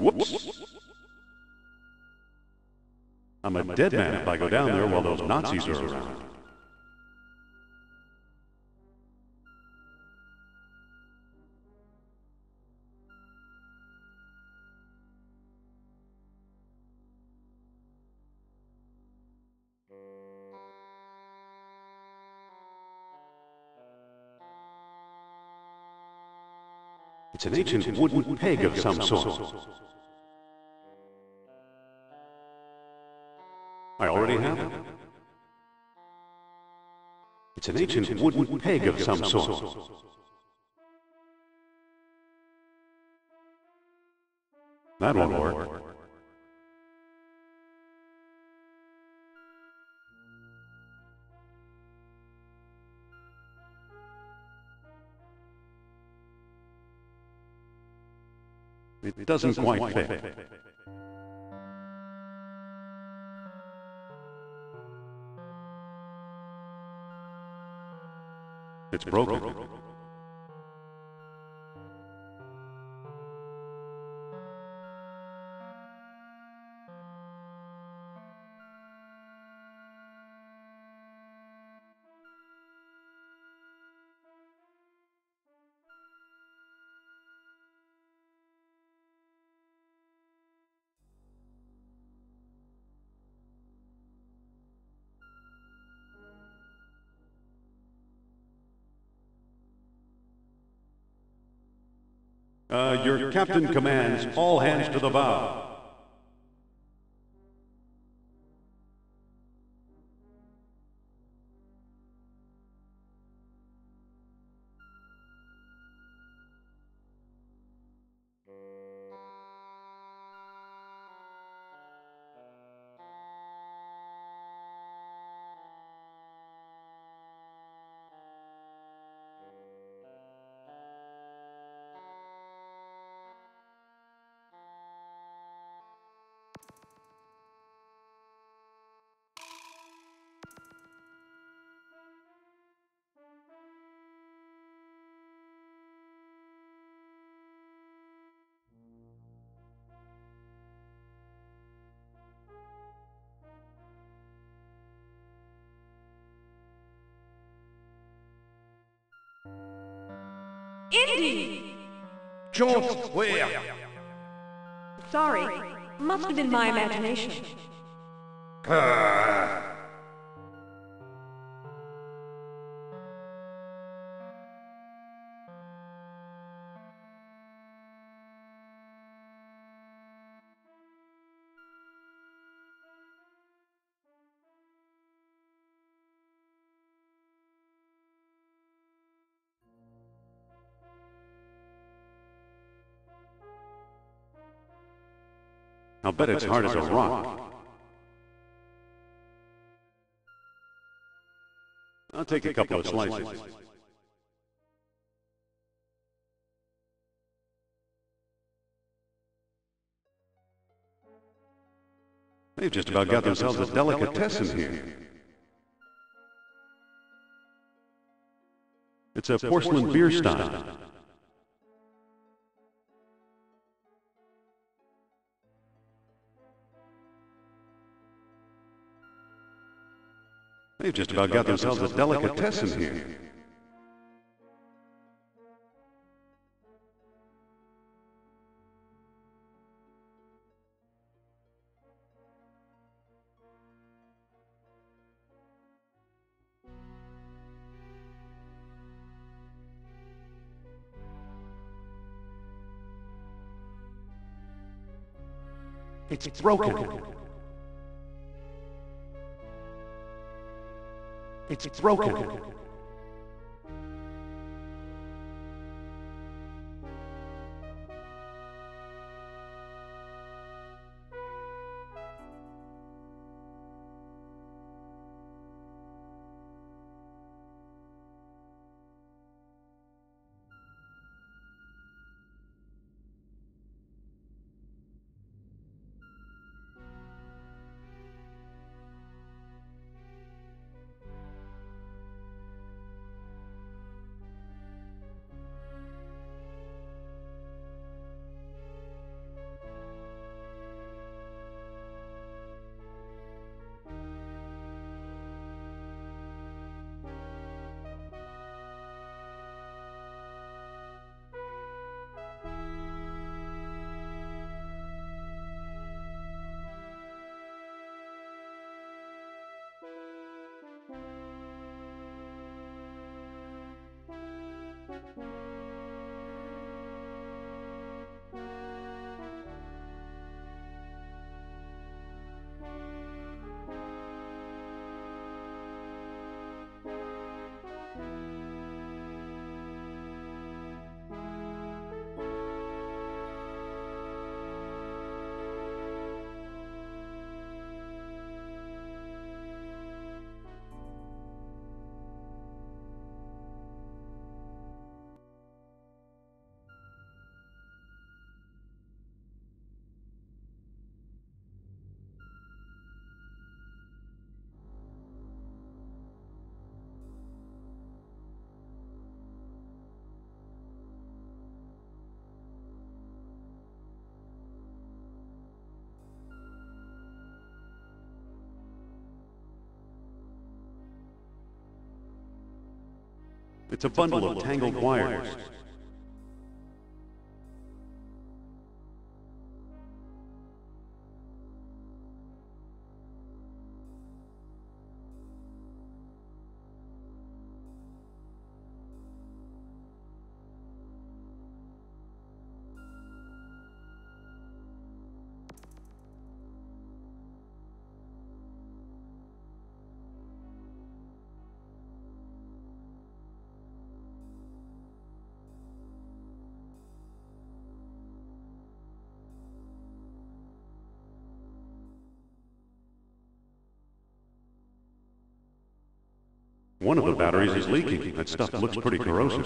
Whoops. I'm a dead man if I go down there while those Nazis are around. It's an ancient wooden peg of some sort. I already have it. It's an ancient wooden peg of some sort. That won't work. It doesn't quite fit. It's broken. Your captain commands all hands to the bow. Indy! George, where? Sorry, must have been my imagination. I'll bet it's hard as a rock. I'll take a couple of slices. They've just about got themselves a delicatessen here. It's a porcelain beer stein. They've just about got themselves a delicatessen here. It's broken. It's broken. It's a bundle of tangled wires. One of the batteries is leaking. That stuff looks pretty corrosive.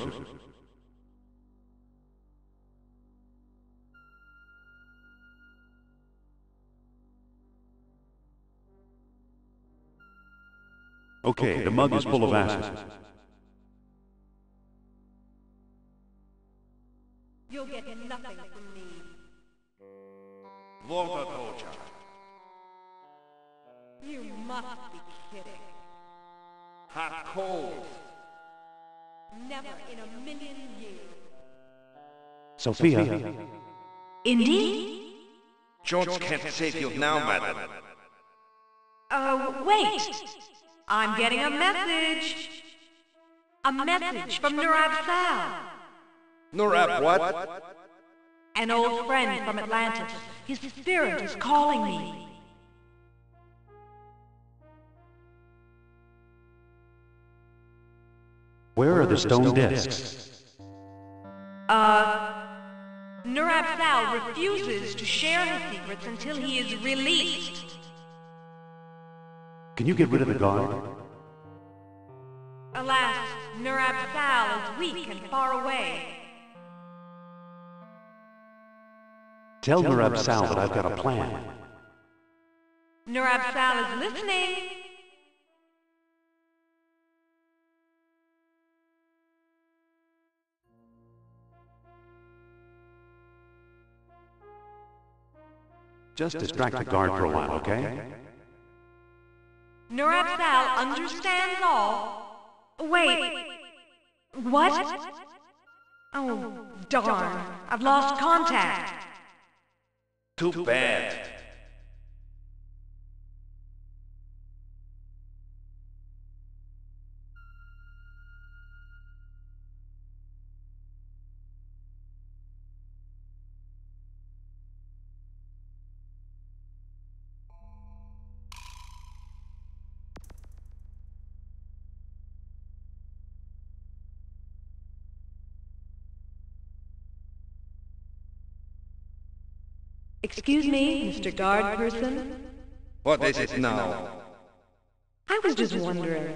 Okay, the mug is full of acid. You'll get nothing from me. Water torture. You must be kidding. Hot cold. Never in a million years. Sophia. Indeed? Jones can't save you now, madam. Wait. I'm getting a message. A message from Nurab Sal. Nurab what? An old friend from Atlantis. His spirit is calling me. Where are the stone discs? Nurab Sal refuses to share his secrets until he is released. Can you get rid of the guard? Alas, Nurab Sal is weak and far away. Tell Nurab Sal that I've got a plan. Nurab Sal is listening. Just distract the guard for a while, okay? Nurab Sal understands all. Wait. What? Oh, darn. I've lost contact. Too bad. Excuse me, Mr. Guard Person? What is it now? I was just wondering.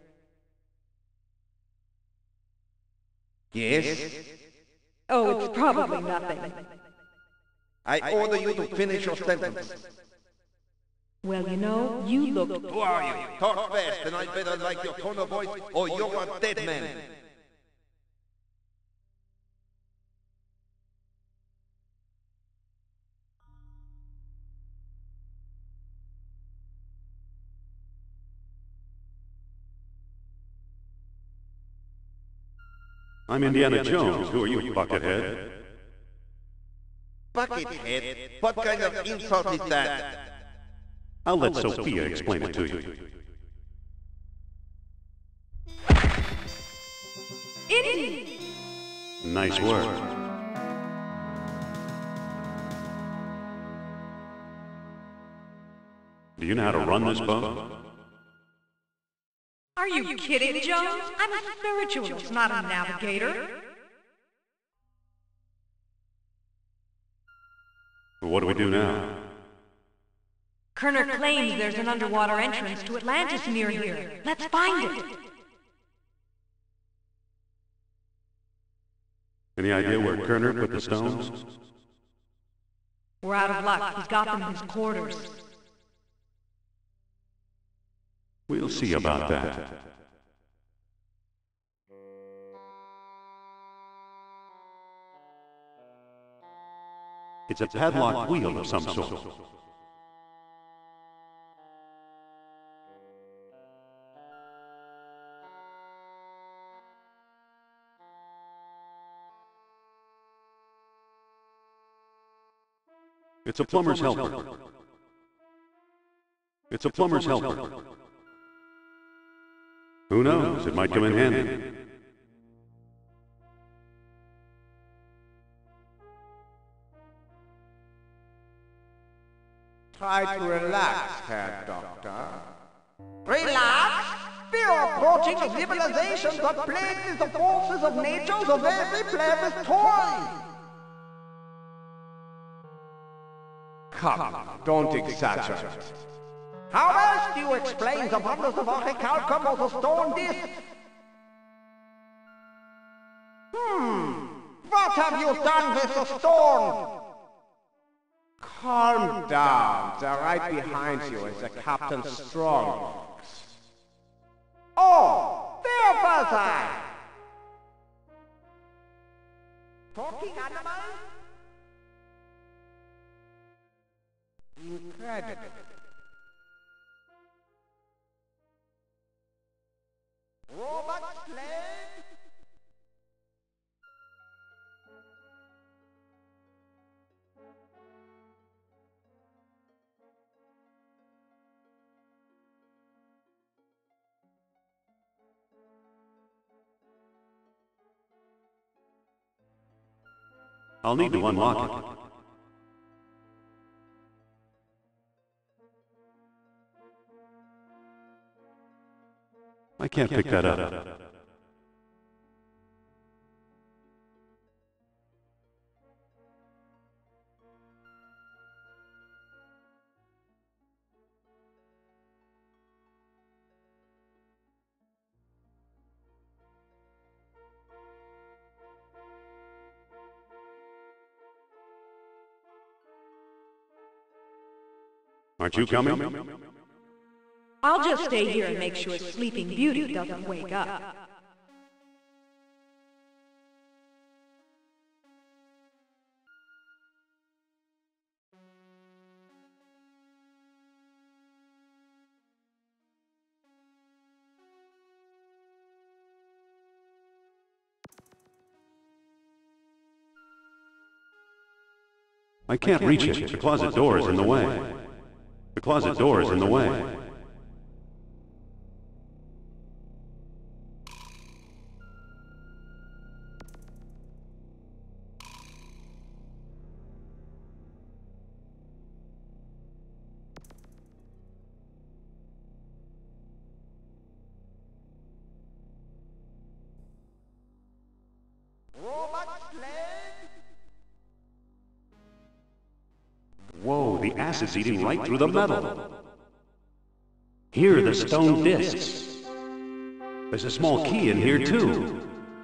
Yes? Oh, it's probably nothing. I order you to finish your sentence. Well, you know, you look... Who are you? Talk fast, and I better like your tone of voice, or you're a dead man. I'm Indiana Jones. Who are you, Buckethead? Buckethead? What kind of insult is that? I'll let Sophia explain it to you. Indy! Nice work. Do you know how to run this boat? Are you kidding, Jones? I'm a spiritualist, not a navigator. What do we do now? Kerner claims there's an underwater entrance to Atlantis near here. Let's find it. Any idea where Kerner put the stones? We're out of luck. He's got them in his quarters. We'll see about that. It's a padlock wheel of some sort. It's a plumber's helper. It's a plumber's helper. Who knows? It might come in handy. Try to relax, Herr Doctor. Relax? We are approaching a civilization that plagued with the forces of nature of every plebei's toy. Come, don't exaggerate. How else do you explain the wonders of orichalcum or the stone disc? What have you done with the stone? Calm down. They're right behind you in the captain's strongbox. Oh, there was I! Talking animal? Incredible. Robot slave? I'll need to unlock it. I can't pick that up. Aren't you coming? I'll just stay here and make sure Sleeping Beauty doesn't wake up. I can't reach it. The closet door is in the way. The closet door is in the way. Whoa, the acid's eating right through the metal. Here are the stone discs. There's a small key in here, too.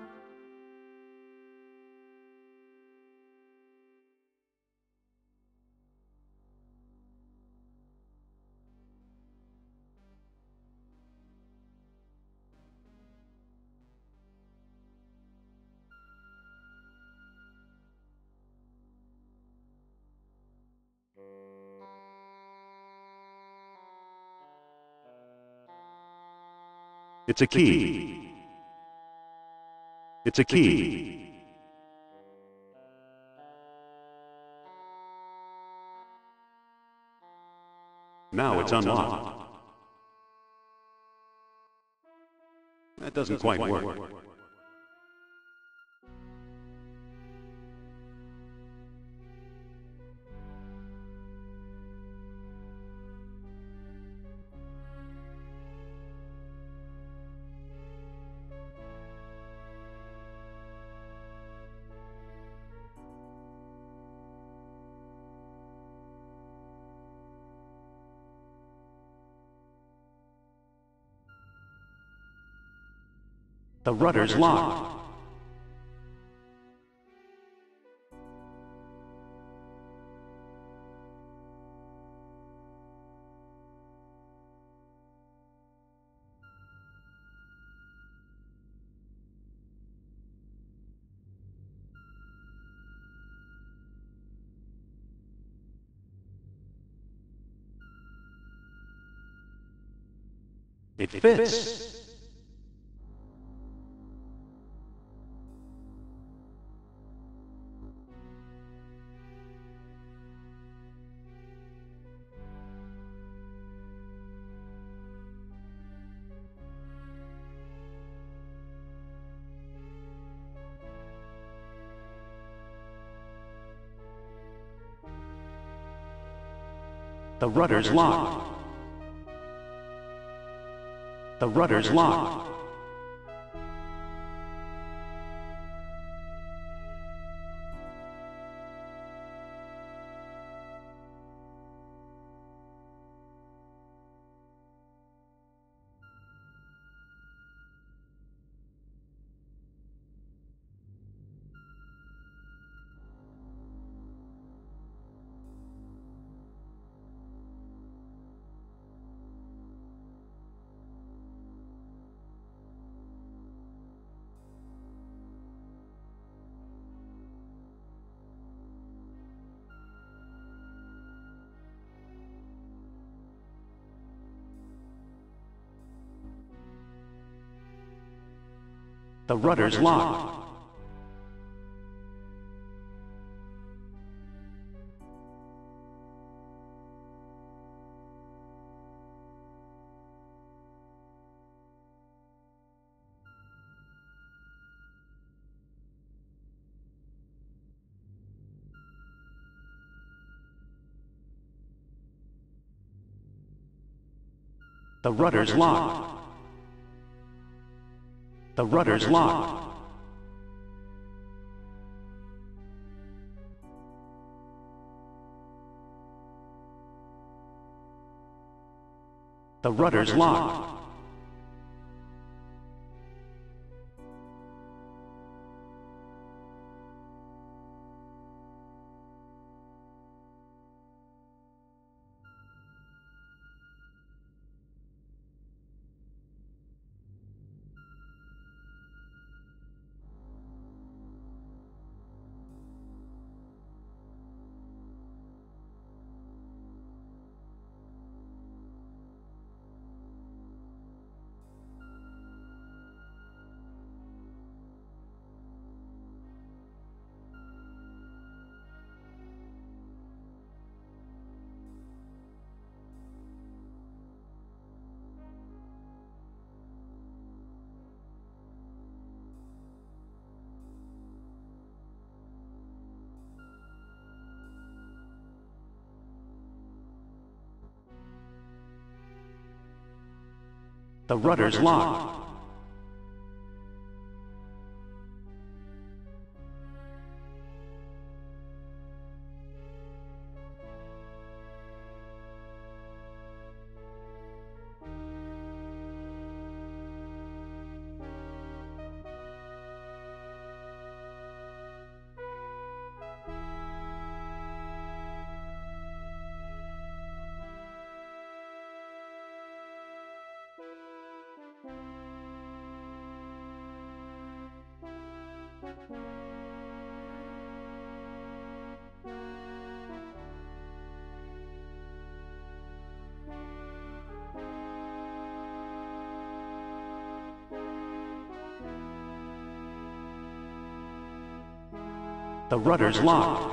It's a key. It's a key. Now it's unlocked. That doesn't quite work. The rudder's locked. It fits. The rudder's locked. The rudder's locked. The rudder's locked. The rudder's locked. The rudder's locked. The rudder's locked. The rudder's locked. The rudder's locked.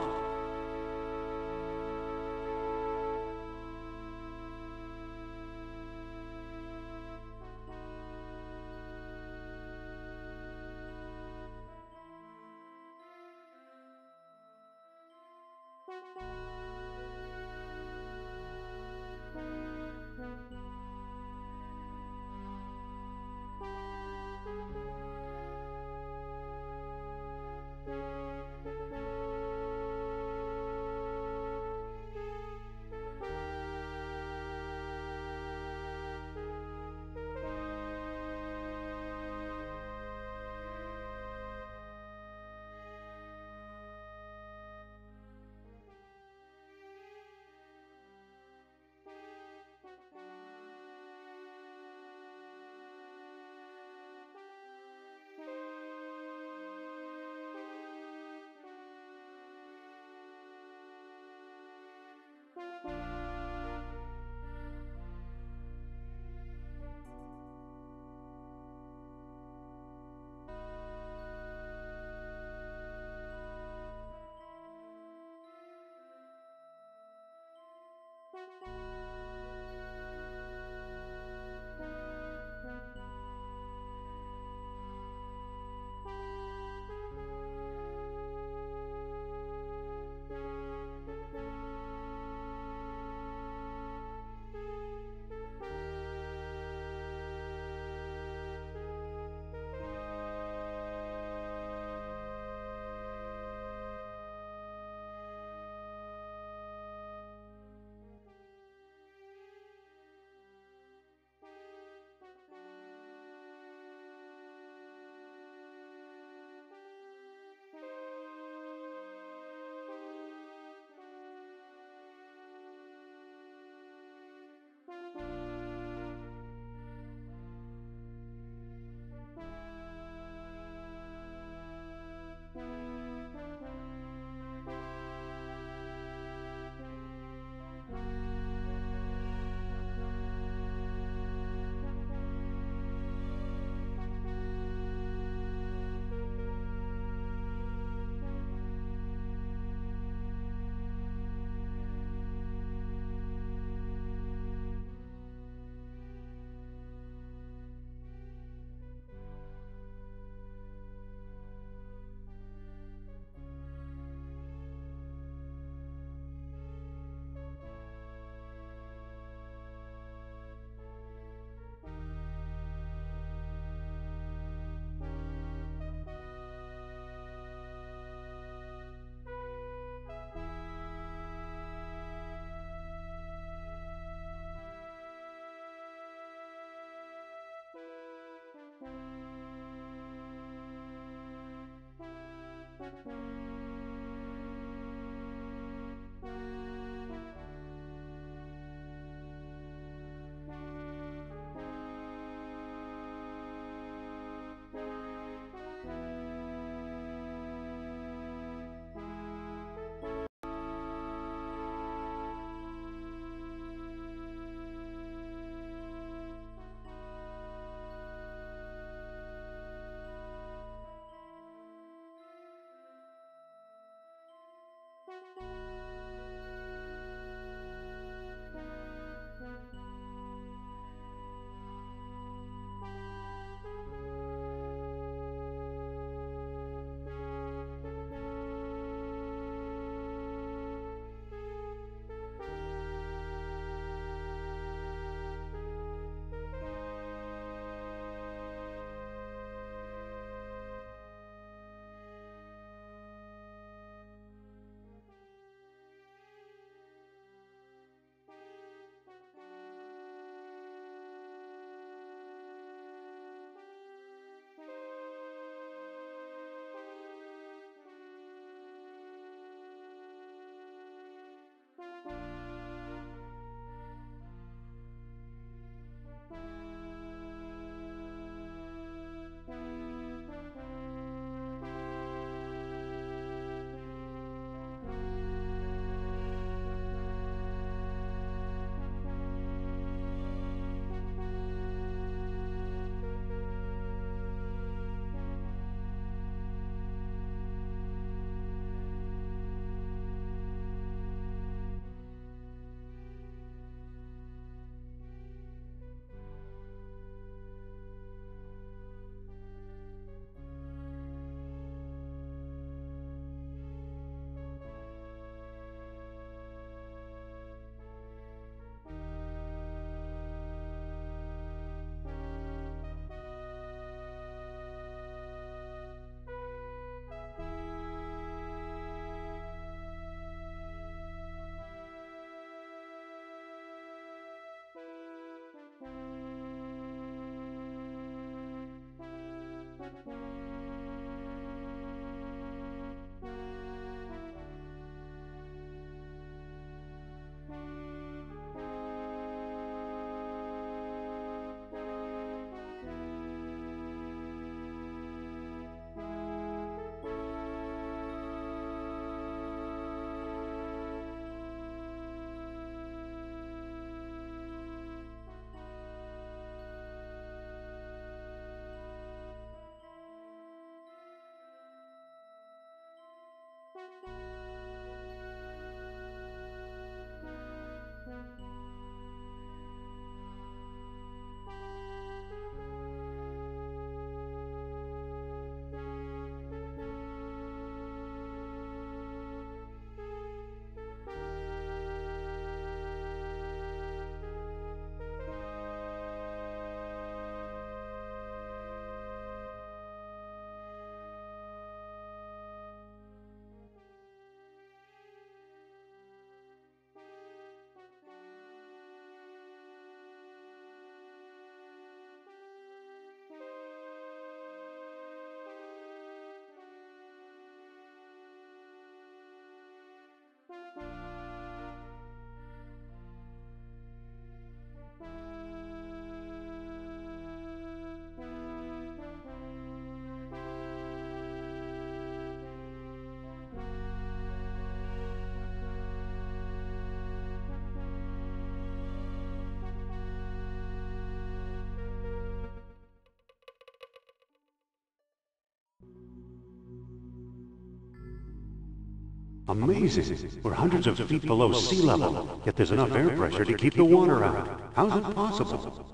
Amazing. We're hundreds of feet below sea level, yet there's enough air pressure to keep the water out. How's it possible?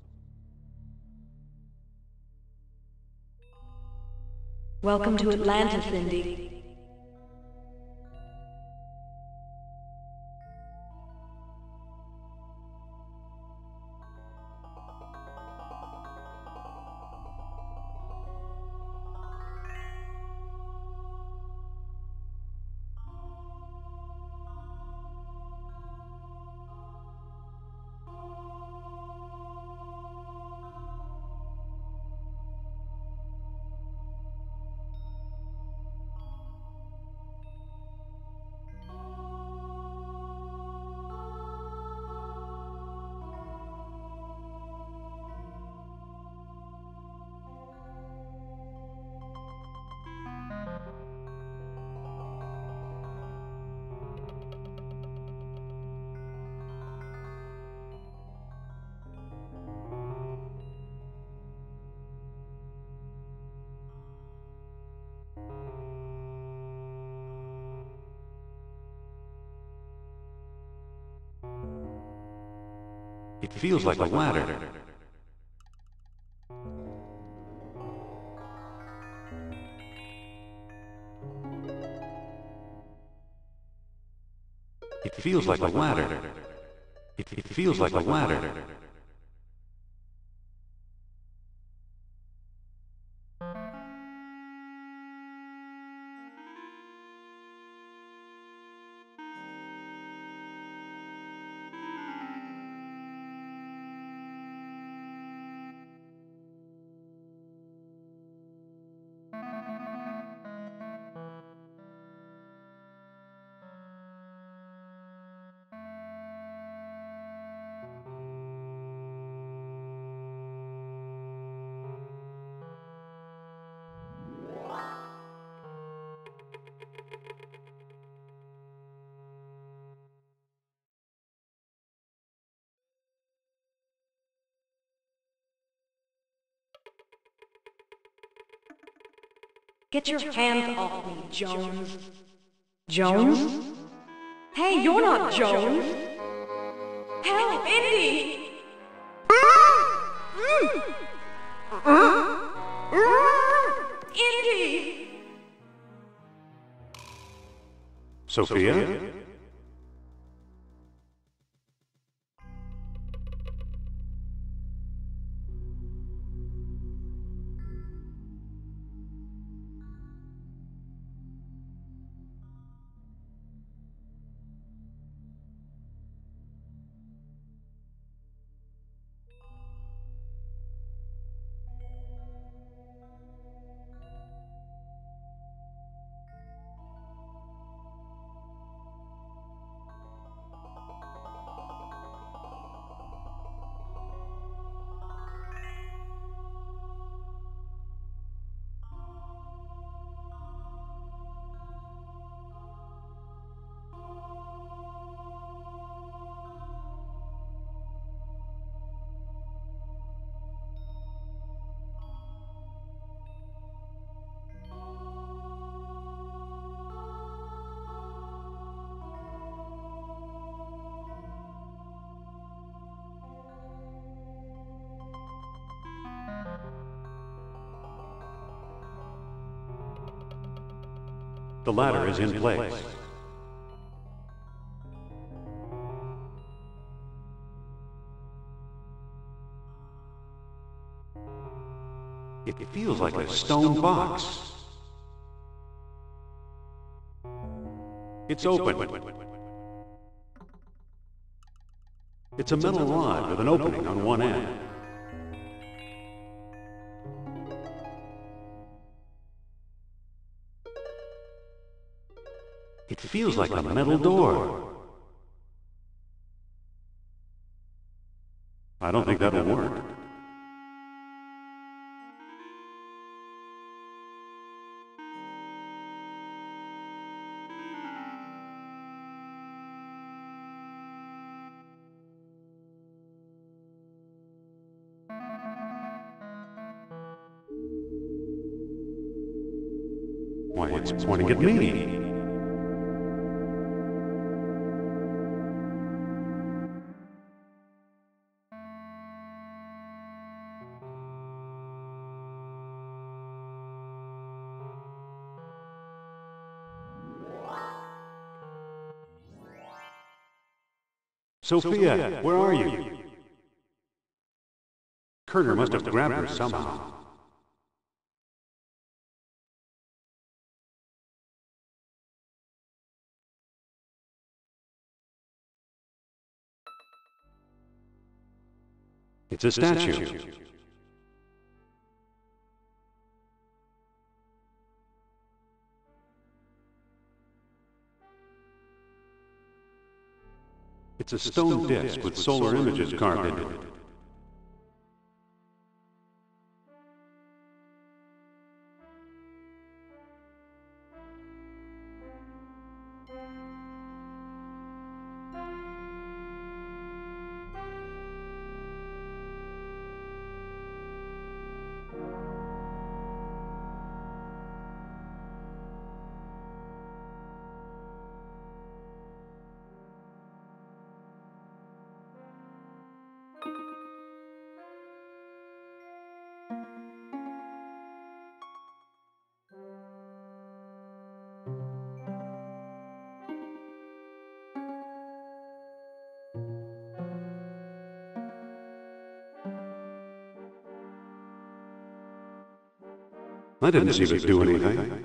Welcome to Atlantis, Indy. It feels like a ladder. It feels like a ladder. It feels like a ladder. Get your hands off me, Jones. Jones? Hey, you're not Jones! Help, Indy! Indy! Sophia? The ladder is in place. It feels like a stone box. It's open. It's a metal rod with an opening on one end. It feels like a metal door. I don't think that'll work. Why, it's pointing at me. Sophia, where are you? Kerner must have grabbed her somehow. It's a statue. It's a stone disc with solar images carved into it. I didn't see it do anything.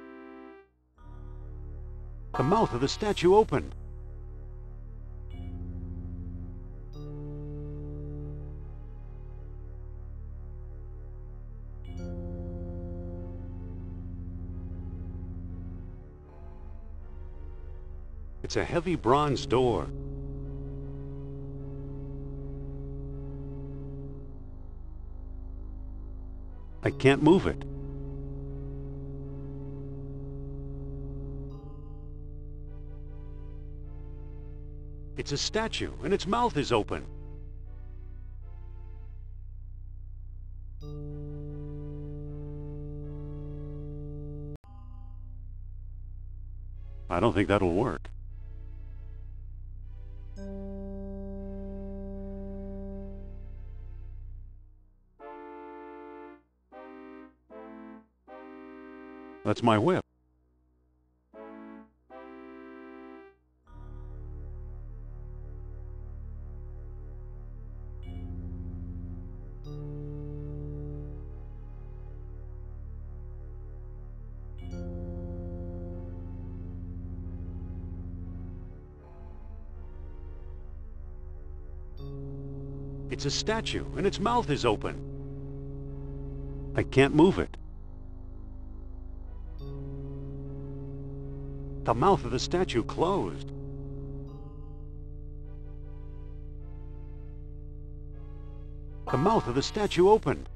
The mouth of the statue opened. It's a heavy bronze door. I can't move it. It's a statue, and its mouth is open. I don't think that'll work. That's my whip. It's a statue, and its mouth is open. I can't move it. The mouth of the statue closed. The mouth of the statue opened.